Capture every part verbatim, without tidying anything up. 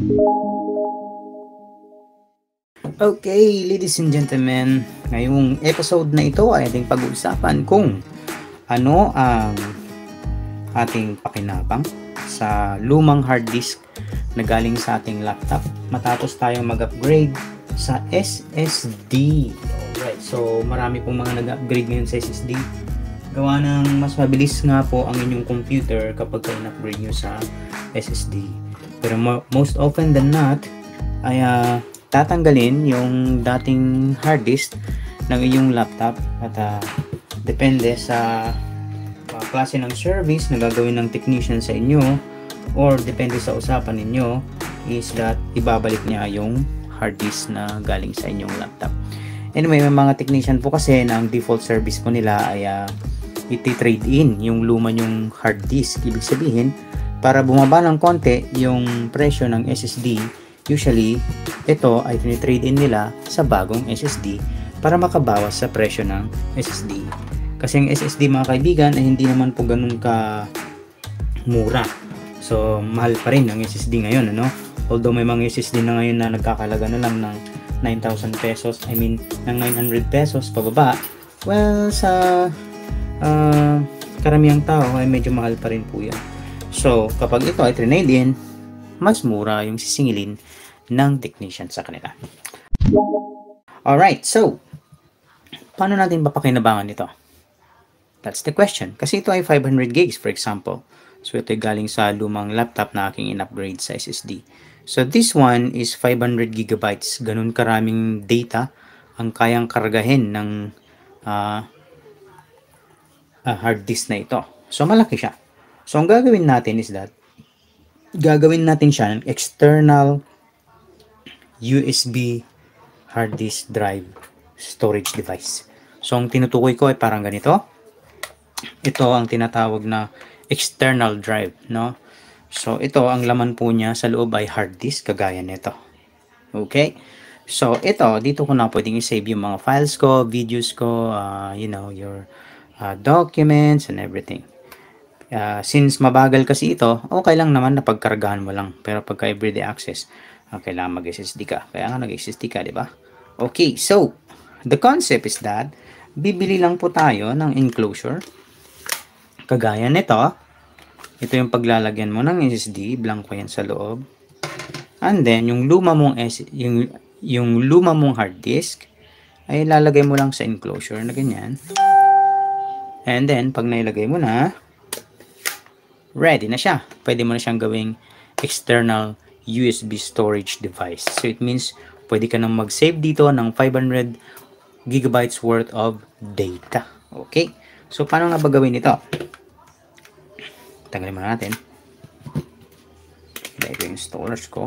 Okay, ladies and gentlemen, ngayong episode na ito ay ating pag-uusapan kung ano ang ating pakinabang sa lumang hard disk na galing sa ating laptop matapos tayong mag-upgrade sa S S D. Alright, so marami pong mga nag-upgrade ngayon sa S S D. Gawa ng mas mabilis nga po ang inyong computer kapag kayo na-upgrade nyo sa S S D. Pero mo- most often than not, ay uh, tatanggalin yung dating hard disk ng inyong laptop at uh, depende sa uh, klase ng service na gagawin ng technician sa inyo or depende sa usapan ninyo is that ibabalik niya yung hard disk na galing sa inyong laptop. Anyway, may mga technician po kasi na ang default service po nila ay uh, iti-trade in yung luma nyong hard disk. Ibig sabihin, para bumaba ng konti yung presyo ng S S D, usually, ito ay tinitrade in nila sa bagong S S D para makabawas sa presyo ng S S D. Kasi ang S S D, mga kaibigan, ay hindi naman po ganun ka mura. So, mahal pa rin ang S S D ngayon, ano? Although may mga S S D na ngayon na nagkakalaga na lang ng nine thousand pesos, I mean, ng nine hundred pesos pababa. Well, sa uh, karamihang tao ay medyo mahal pa rin po yan. So, kapag ito ay trade in, mas mura yung sisingilin ng technician sa kanila. Alright, so, paano natin papakinabangan ito? That's the question. Kasi ito ay five hundred gigs, for example. So, ito ay galing sa lumang laptop na aking in-upgrade sa S S D. So, this one is five hundred gigabytes. Ganun karaming data ang kayang kargahin ng uh, uh, hard disk na ito. So, malaki siya. So, ang gagawin natin is that gagawin natin siya ng external U S B hard disk drive storage device. So, ang tinutukoy ko ay parang ganito. Ito ang tinatawag na external drive, no? So, ito, ang laman po niya sa loob ay hard disk, kagaya nito. Okay? So, ito, dito ko na pwedeng i-save yung mga files ko, videos ko, uh, you know, your uh, documents and everything. Uh, since mabagal kasi ito, okay lang naman na pagkargahan mo lang. Pero pagka everyday access, uh, kailangan mag-S S D ka. Kaya nga nag-S S D ka, di ba? Okay, so, the concept is that, bibili lang po tayo ng enclosure. Kagaya nito. Ito yung paglalagyan mo ng S S D, blanco yan sa loob. And then, yung luma mong, S yung, yung luma mong hard disk, ay lalagay mo lang sa enclosure na ganyan. And then, pag nailagay mo na, ready na siya. Pwede mo na siyang gawing external U S B storage device. So, it means, pwede ka nang mag-save dito ng five hundred gigabytes worth of data. Okay? So, paano nga ba gawin ito? Tanggalin muna natin. Dahil yung installers ko.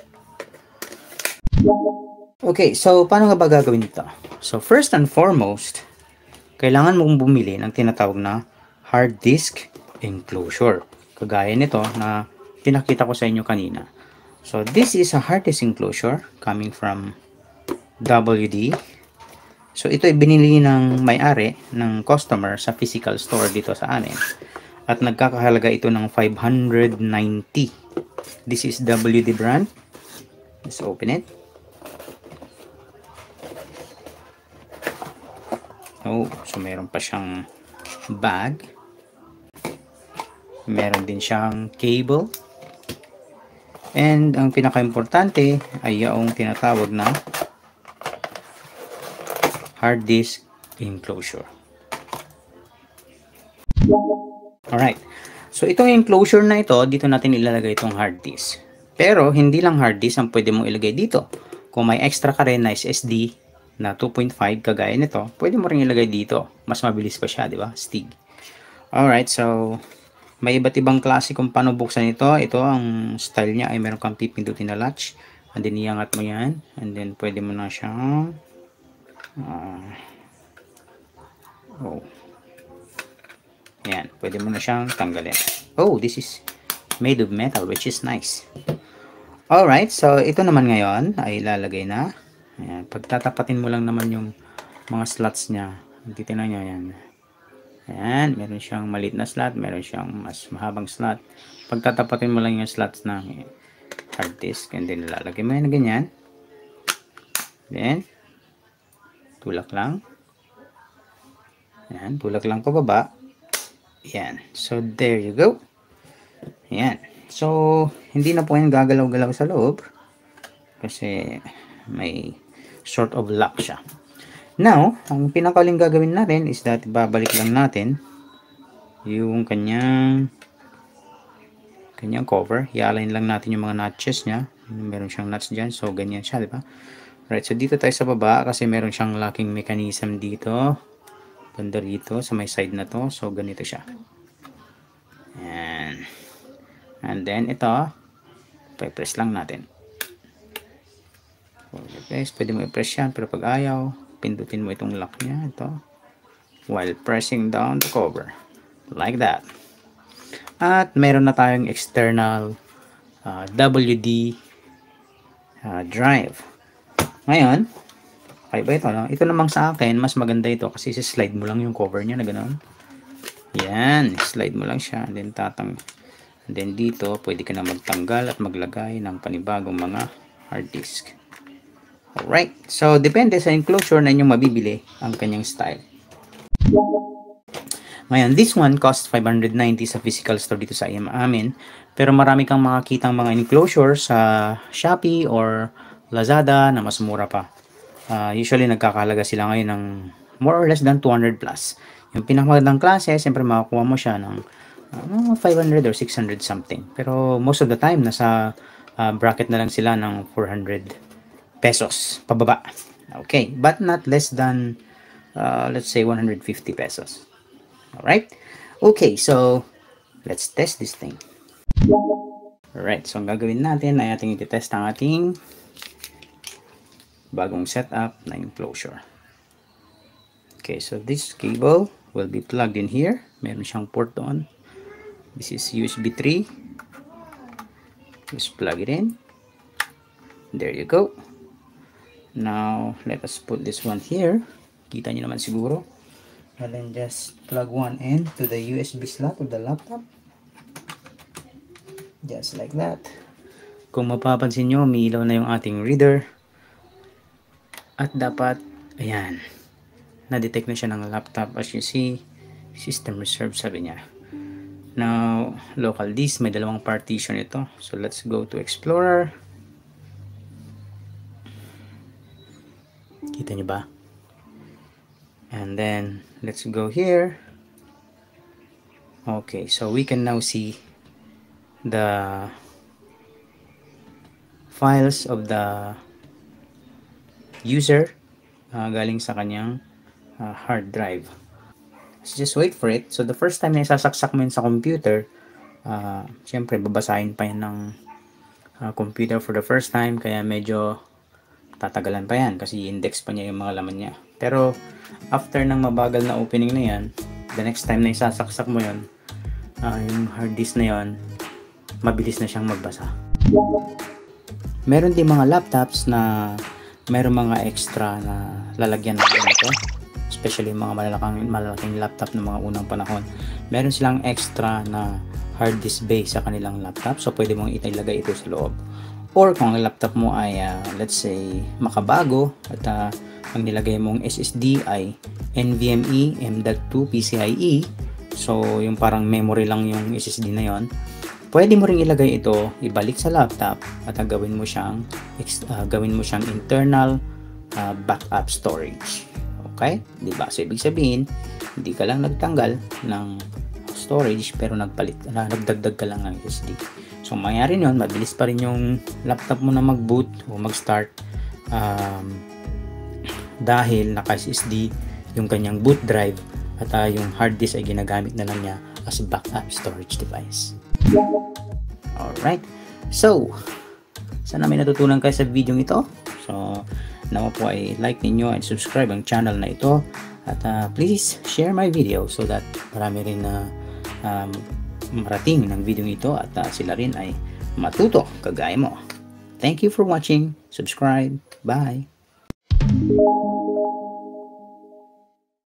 Okay, so paano nga ba gagawin ito? So, first and foremost, kailangan mong bumili ng tinatawag na hard disk enclosure. Kagaya nito na pinakita ko sa inyo kanina. So, this is a hard disk enclosure coming from W D. So, ito ay binili ng may-ari ng customer sa physical store dito sa amin. At nagkakahalaga ito ng five hundred ninety. This is W D brand. Let's open it. Oh, so meron pa siyang bag. Meron din siyang cable. And ang pinaka-importante ay yung tinatawag na hard disk enclosure. Alright. So, itong enclosure na ito, dito natin ilalagay itong hard disk. Pero, hindi lang hard disk ang pwede mong ilagay dito. Kung may extra ka rin na S S D na two point five, kagaya nito, pwede mo rin ilagay dito. Mas mabilis pa siya, di ba? Stig. Alright, so, may iba't ibang klase kung paano buksan ito. Ito, ang style niya ay meron kang pipindutin na latch. And then, iangat mo yan. And then, pwede mo na siyang uh, oh. Ayan, pwede mo na siyang tanggalin. Oh, this is made of metal, which is nice. Alright, so ito naman ngayon ay ilalagay na. Ayan, pagtatapatin mo lang naman yung mga slots niya. Titignan nyo, ayan. Ayan, meron siyang maliit na slot, meron siyang mas mahabang slot. Pagtatapatin mo lang yung slots na hard disk, and then lalagay mo yan na ganyan. Then, tulak lang. Yan, tulak lang pababa. Yan. So, there you go. Yan. So, hindi na po yan gagalaw-galaw sa loob. Kasi, may sort of lock siya. Now, ang pinakaling gagawin natin is that babalik lang natin yung kanyang kanyang cover. I-align lang natin yung mga notches niya. Meron siyang nuts dyan. So, ganyan siya, di ba? Right, so dito tayo sa baba kasi meron siyang locking mechanism dito. Banda dito sa may side na to. So, ganito siya. Ayan. And then, ito, pa-press lang natin. So, press, pwede mo i-press yan, pero pag ayaw, pindutin mo itong lock niya, ito, while pressing down the cover. Like that. At meron na tayong external uh, W D uh, drive. Ngayon, okay ba ito? No? Ito namang sa akin, mas maganda ito kasi slide mo lang yung cover niya na gano'n. Yan, slide mo lang siya. And then, tatang, and then dito, pwede ka na magtanggal at maglagay ng panibagong mga hard disk. Alright, so depende sa enclosure na inyong mabibili ang kanyang style. Ngayon, this one cost five hundred ninety sa physical store dito sa amin. Pero marami kang makakitang mga enclosure sa Shopee or Lazada na mas mura pa. Uh, usually nagkakahalaga sila ngayon ng more or less than two hundred plus. Yung pinakamagandang klase, siyempre makakuha mo siya ng uh, five hundred or six hundred something. Pero most of the time, nasa uh, bracket na lang sila ng four hundred pesos pababa. Okay, but not less than uh, let's say one hundred fifty pesos. Alright? Okay, so let's test this thing. Alright, so ang gagawin natin ay ating ititest ang ating bagong setup na enclosure. Okay, so this cable will be plugged in here. Meron siyang port doon. This is U S B three. Just plug it in. There you go. Now, let us put this one here. Kita nyo naman siguro. And then just plug one end to the U S B slot of the laptop. Just like that. Kung mapapansin nyo, may ilaw na yung ating reader. At dapat, ayan, na-detect na siya ng laptop. As you see, system reserve sabi niya. Now, local disk, may dalawang partition ito. So, let's go to Explorer. Kita niyo ba? And then, let's go here. Okay, so we can now see the files of the user uh, galing sa kanyang uh, hard drive. So just wait for it. So the first time na isasaksak mo yun sa computer, uh, syempre babasahin pa yan ng uh, computer for the first time, kaya medyo tatagalan pa yan kasi i-index pa niya yung mga laman niya. Pero after ng mabagal na opening na yan, the next time na isasaksak mo yun, uh, yung hard disk na yun, mabilis na siyang magbasa. Meron din mga laptops na meron mga extra na lalagyan ng ito, especially mga malalaking, malalaking laptop ng mga unang panahon. Meron silang extra na hard disk bay sa kanilang laptop, so pwede mong ilagay ito sa loob. Or kung ang laptop mo ay uh, let's say makabago at uh, ang nilagay mong S S D ay NVMe M dot two PCIe, so yung parang memory lang yung S S D na yon, pwede mo ring ilagay ito, ibalik sa laptop at uh, gawin mo siyang uh, gawin mo siyang internal uh, backup storage. Okay? Di ba? So ibig sabihin, hindi ka lang nagtanggal ng storage pero nagpalit na nagdagdag ka lang ng S S D. So mangyari nun, mabilis pa rin yung laptop mo na mag-boot o mag-start um, dahil naka-S S D yung kanyang boot drive at uh, yung hard disk ay ginagamit na lang niya as backup storage device. Alright, so sana may natutunan kayo sa video ito. So nawa po ay like ninyo and subscribe ang channel na ito at uh, please share my video so that marami rin na um, marating ng video ito at uh, sila rin ay matuto kagaya mo. Thank you for watching. Subscribe. Bye.